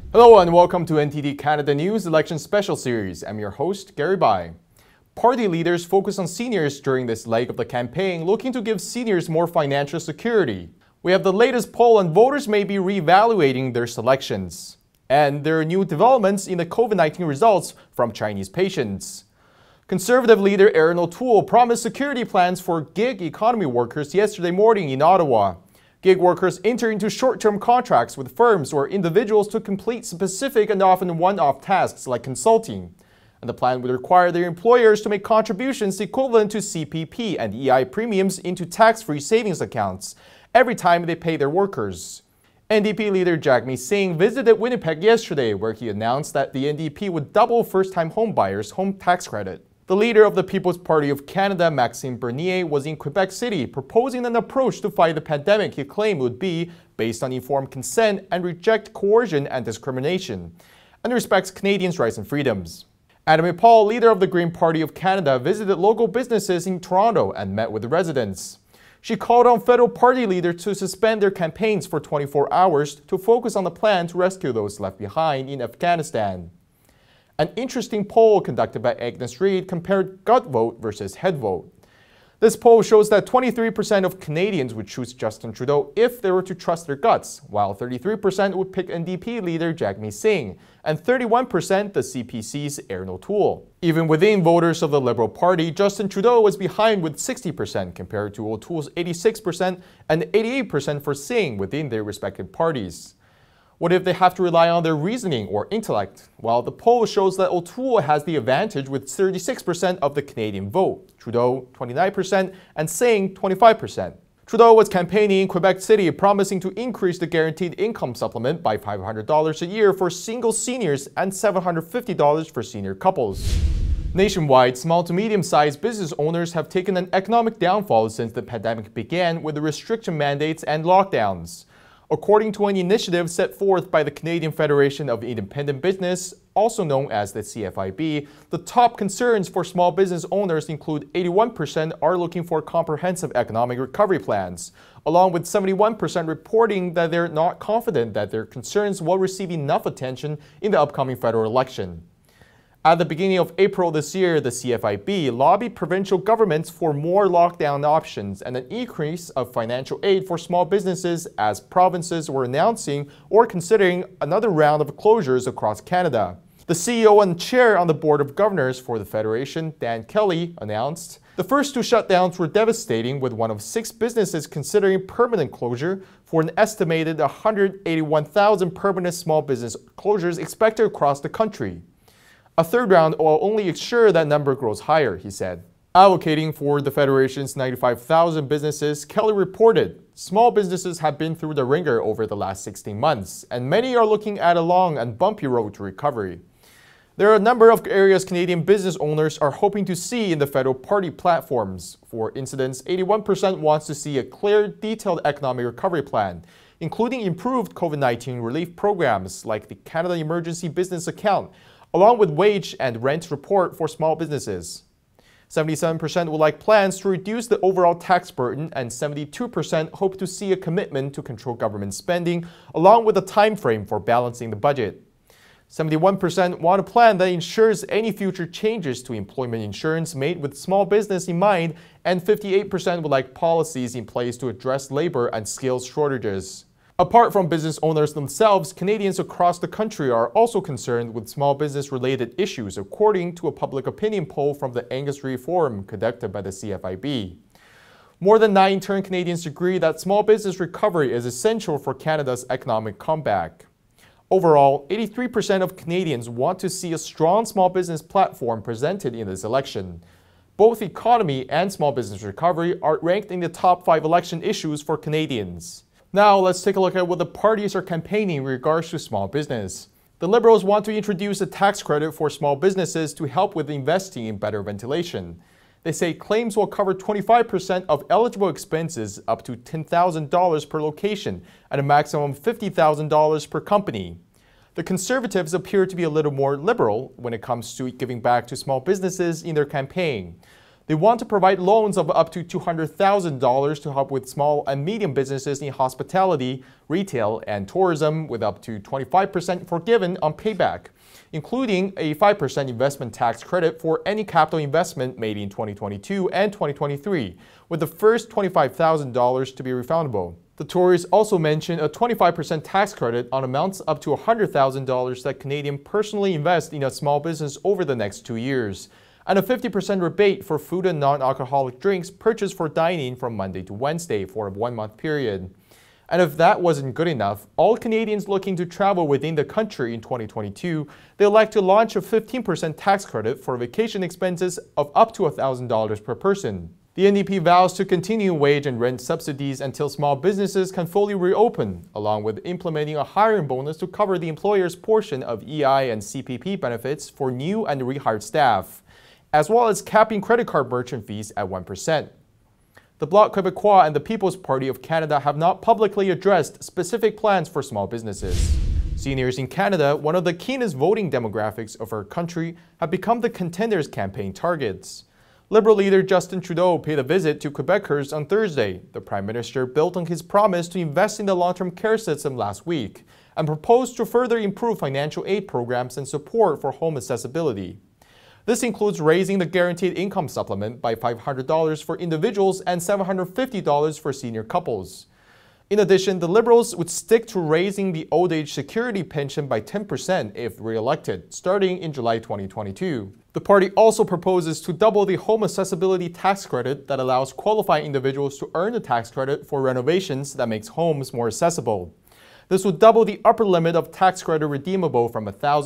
Hello and welcome to NTD Canada News Election Special Series. I'm your host, Gary Bai. Party leaders focus on seniors during this leg of the campaign, looking to give seniors more financial security. We have the latest poll and voters may be reevaluating their selections. And there are new developments in the COVID-19 results from Chinese patients. Conservative leader Erin O'Toole promised security plans for gig economy workers yesterday morning in Ottawa. Gig workers enter into short-term contracts with firms or individuals to complete specific and often one-off tasks like consulting. And the plan would require their employers to make contributions equivalent to CPP and EI premiums into tax-free savings accounts every time they pay their workers. NDP leader Jagmeet Singh visited Winnipeg yesterday, where he announced that the NDP would double first-time homebuyers' home tax credit. The leader of the People's Party of Canada, Maxime Bernier, was in Quebec City proposing an approach to fight the pandemic he claimed would be based on informed consent and reject coercion and discrimination, and respects Canadians' rights and freedoms. Henipah, leader of the Green Party of Canada, visited local businesses in Toronto and met with the residents. She called on federal party leaders to suspend their campaigns for 24 hours to focus on the plan to rescue those left behind in Afghanistan. An interesting poll conducted by Agnes Reid compared gut vote versus head vote. This poll shows that 23% of Canadians would choose Justin Trudeau if they were to trust their guts, while 33% would pick NDP leader Jagmeet Singh, and 31% the CPC's Erin O'Toole. Even within voters of the Liberal Party, Justin Trudeau was behind with 60% compared to O'Toole's 86% and 88% for Singh within their respective parties. What if they have to rely on their reasoning or intellect? Well, the poll shows that O'Toole has the advantage with 36% of the Canadian vote, Trudeau 29%, and Singh 25%. Trudeau was campaigning in Quebec City, promising to increase the guaranteed income supplement by $500 a year for single seniors and $750 for senior couples. Nationwide, small to medium-sized business owners have taken an economic downfall since the pandemic began with the restriction mandates and lockdowns. According to an initiative set forth by the Canadian Federation of Independent Business, also known as the CFIB, the top concerns for small business owners include 81% are looking for comprehensive economic recovery plans, along with 71% reporting that they're not confident that their concerns will receive enough attention in the upcoming federal election. At the beginning of April this year, the CFIB lobbied provincial governments for more lockdown options and an increase of financial aid for small businesses as provinces were announcing or considering another round of closures across Canada. The CEO and chair on the Board of Governors for the Federation, Dan Kelly, announced the first two shutdowns were devastating, with one of 6 businesses considering permanent closure for an estimated 181,000 permanent small business closures expected across the country. A third round will only ensure that number grows higher, he said. Advocating for the Federation's 95,000 businesses, Kelly reported, small businesses have been through the ringer over the last 16 months, and many are looking at a long and bumpy road to recovery. There are a number of areas Canadian business owners are hoping to see in the federal party platforms. For instance, 81% wants to see a clear, detailed economic recovery plan, including improved COVID-19 relief programs like the Canada Emergency Business Account, along with wage and rent report for small businesses. 77% would like plans to reduce the overall tax burden, and 72% hope to see a commitment to control government spending, along with a time frame for balancing the budget. 71% want a plan that ensures any future changes to employment insurance made with small business in mind, and 58% would like policies in place to address labor and skills shortages. Apart from business owners themselves, Canadians across the country are also concerned with small business-related issues, according to a public opinion poll from the Angus Reid Forum conducted by the CFIB. More than 9 in turn Canadians agree that small business recovery is essential for Canada's economic comeback. Overall, 83% of Canadians want to see a strong small business platform presented in this election. Both economy and small business recovery are ranked in the top 5 election issues for Canadians. Now, let's take a look at what the parties are campaigning in regards to small business. The Liberals want to introduce a tax credit for small businesses to help with investing in better ventilation. They say claims will cover 25% of eligible expenses up to $10,000 per location and a maximum of $50,000 per company. The Conservatives appear to be a little more liberal when it comes to giving back to small businesses in their campaign. They want to provide loans of up to $200,000 to help with small and medium businesses in hospitality, retail, and tourism, with up to 25% forgiven on payback, including a 5% investment tax credit for any capital investment made in 2022 and 2023, with the first $25,000 to be refundable. The Tories also mentioned a 25% tax credit on amounts up to $100,000 that Canadians personally invest in a small business over the next 2 years, and a 50% rebate for food and non-alcoholic drinks purchased for dining from Monday to Wednesday for a 1-month period. And if that wasn't good enough, all Canadians looking to travel within the country in 2022, they elect to launch a 15% tax credit for vacation expenses of up to $1,000 per person. The NDP vows to continue wage and rent subsidies until small businesses can fully reopen, along with implementing a hiring bonus to cover the employer's portion of EI and CPP benefits for new and rehired staff, as well as capping credit card merchant fees at 1%. The Bloc Québécois and the People's Party of Canada have not publicly addressed specific plans for small businesses. Seniors in Canada, one of the keenest voting demographics of our country, have become the contenders' campaign targets. Liberal leader Justin Trudeau paid a visit to Quebecers on Thursday. The Prime Minister built on his promise to invest in the long-term care system last week and proposed to further improve financial aid programs and support for home accessibility. This includes raising the guaranteed income supplement by $500 for individuals and $750 for senior couples. In addition, the Liberals would stick to raising the old age security pension by 10% if re-elected, starting in July 2022. The party also proposes to double the home accessibility tax credit that allows qualified individuals to earn a tax credit for renovations that makes homes more accessible. This would double the upper limit of tax credit redeemable from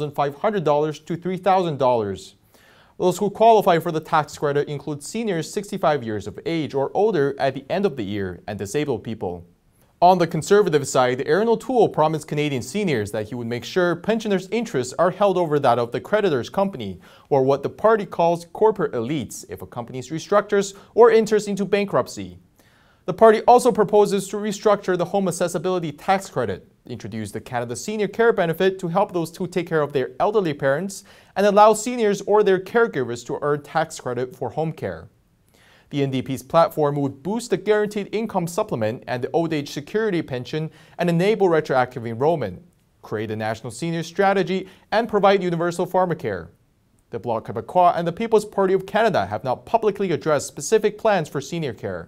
$1,500 to $3,000. Those who qualify for the tax credit include seniors 65 years of age or older at the end of the year and disabled people. On the Conservative side, Aaron O'Toole promised Canadian seniors that he would make sure pensioners' interests are held over that of the creditor's company, or what the party calls corporate elites, if a company restructures or enters into bankruptcy. The party also proposes to restructure the home accessibility tax credit, introduce the Canada Senior Care Benefit to help those who take care of their elderly parents, and allow seniors or their caregivers to earn tax credit for home care. The NDP's platform would boost the guaranteed income supplement and the old age security pension and enable retroactive enrollment, create a national senior strategy, and provide universal pharmacare. The Bloc Québécois and the People's Party of Canada have not publicly addressed specific plans for senior care.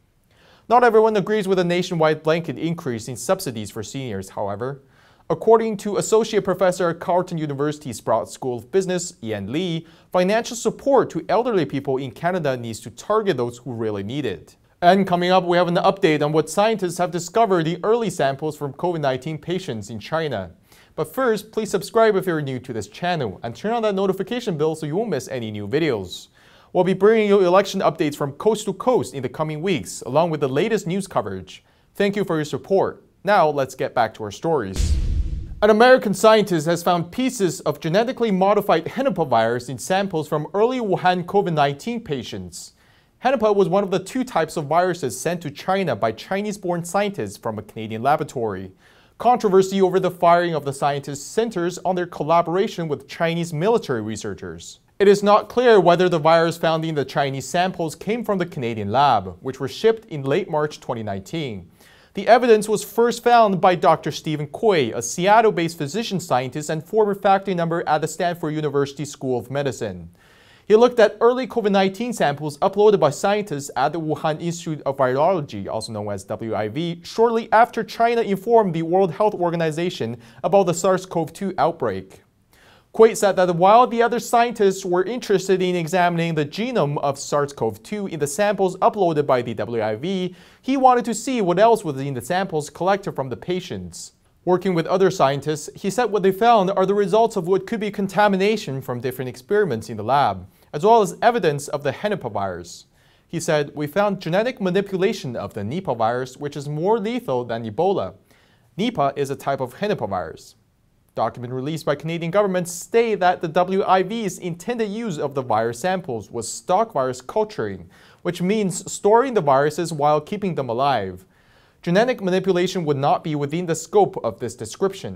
Not everyone agrees with a nationwide blanket increase in subsidies for seniors, however. According to Associate Professor at Carleton University Sprott School of Business, Ian Lee, financial support to elderly people in Canada needs to target those who really need it. And coming up, we have an update on what scientists have discovered the early samples from COVID-19 patients in China. But first, please subscribe if you're new to this channel and turn on that notification bell so you won't miss any new videos. We'll be bringing you election updates from coast to coast in the coming weeks, along with the latest news coverage. Thank you for your support. Now, let's get back to our stories. An American scientist has found pieces of genetically modified Henipah virus in samples from early Wuhan COVID-19 patients. Henipah was one of the 2 types of viruses sent to China by Chinese-born scientists from a Canadian laboratory. Controversy over the firing of the scientists centers on their collaboration with Chinese military researchers. It is not clear whether the virus found in the Chinese samples came from the Canadian lab, which were shipped in late March 2019. The evidence was first found by Dr. Stephen Quay, a Seattle-based physician scientist and former faculty member at the Stanford University School of Medicine. He looked at early COVID-19 samples uploaded by scientists at the Wuhan Institute of Virology, also known as WIV, shortly after China informed the World Health Organization about the SARS-CoV-2 outbreak. Quay said that while the other scientists were interested in examining the genome of SARS-CoV-2 in the samples uploaded by the WIV, he wanted to see what else was in the samples collected from the patients. Working with other scientists, he said what they found are the results of what could be contamination from different experiments in the lab, as well as evidence of the Henipah virus. He said, "We found genetic manipulation of the Nipah virus, which is more lethal than Ebola. Nipah is a type of Henipah virus." Document released by Canadian government state that the WIV's intended use of the virus samples was stock virus culturing, which means storing the viruses while keeping them alive. Genetic manipulation would not be within the scope of this description.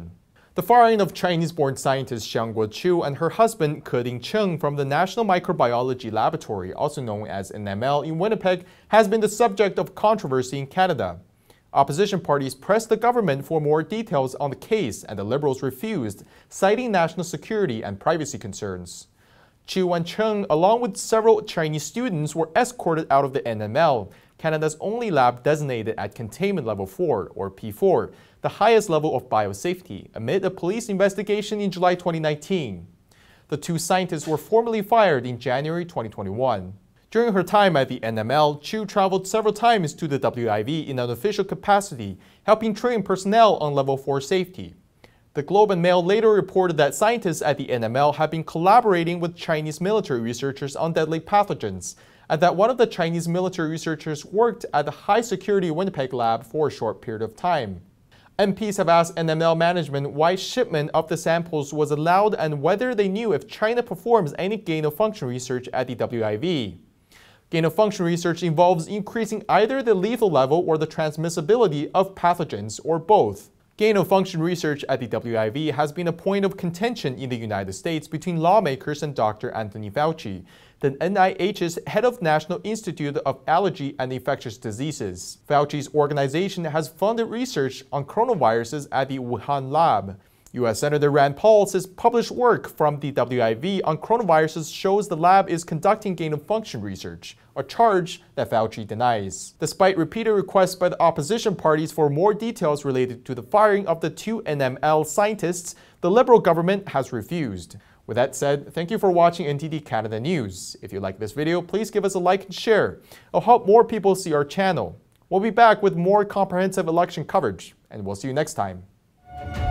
The firing of Chinese-born scientist Xiangguo Chu and her husband Ke-Ding Cheng from the National Microbiology Laboratory, also known as NML, in Winnipeg, has been the subject of controversy in Canada. Opposition parties pressed the government for more details on the case, and the Liberals refused, citing national security and privacy concerns. Chu and Cheng, along with several Chinese students, were escorted out of the NML, Canada's only lab designated at Containment Level 4, or P4, the highest level of biosafety, amid a police investigation in July 2019. The two scientists were formally fired in January 2021. During her time at the NML, Chu traveled several times to the WIV in an official capacity, helping train personnel on Level 4 safety. The Globe and Mail later reported that scientists at the NML had been collaborating with Chinese military researchers on deadly pathogens, and that one of the Chinese military researchers worked at the high-security Winnipeg lab for a short period of time. MPs have asked NML management why shipment of the samples was allowed and whether they knew if China performs any gain-of-function research at the WIV. Gain-of-function research involves increasing either the lethal level or the transmissibility of pathogens, or both. Gain-of-function research at the WIV has been a point of contention in the United States between lawmakers and Dr. Anthony Fauci, the NIH's head of National Institute of Allergy and Infectious Diseases. Fauci's organization has funded research on coronaviruses at the Wuhan lab. U.S. Senator Rand Paul says published work from the WIV on coronaviruses shows the lab is conducting gain-of-function research, a charge that Fauci denies. Despite repeated requests by the opposition parties for more details related to the firing of the two NML scientists, the Liberal government has refused. With that said, thank you for watching NTD Canada News. If you like this video, please give us a like and share. It'll help more people see our channel. We'll be back with more comprehensive election coverage, and we'll see you next time.